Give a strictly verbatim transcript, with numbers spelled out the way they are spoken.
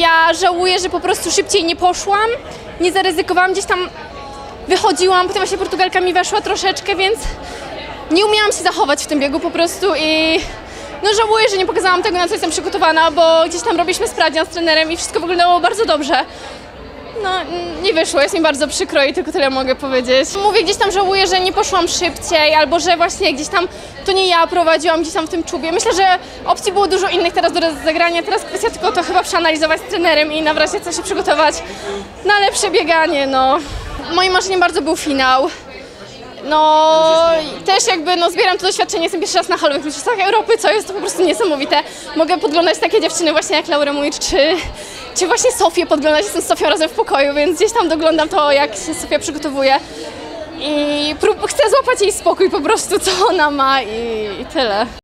Ja żałuję, że po prostu szybciej nie poszłam, nie zaryzykowałam, gdzieś tam wychodziłam, potem właśnie Portugalka mi weszła troszeczkę, więc nie umiałam się zachować w tym biegu po prostu i no żałuję, że nie pokazałam tego, na co jestem przygotowana, bo gdzieś tam robiliśmy sprawdzian z trenerem i wszystko wyglądało bardzo dobrze. No, nie wyszło, jest mi bardzo przykro i tylko tyle mogę powiedzieć. Mówię, gdzieś tam żałuję, że nie poszłam szybciej, albo że właśnie gdzieś tam to nie ja prowadziłam gdzieś tam w tym czubie. Myślę, że opcji było dużo innych teraz do rozegrania, teraz kwestia tylko to chyba przeanalizować z trenerem i na razie coś się przygotować na lepsze bieganie, no. Moim marzeniem bardzo był finał. No też jakby no, zbieram to doświadczenie, jestem pierwszy raz na halowych mistrzostwach Europy, co jest to po prostu niesamowite. Mogę podglądać takie dziewczyny właśnie jak Laura Mujcz, czy, czy właśnie Sofię podglądać, jestem z Sofią razem w pokoju, więc gdzieś tam doglądam to, jak się Sofia przygotowuje. I prób, chcę złapać jej spokój po prostu, co ona ma i, i tyle.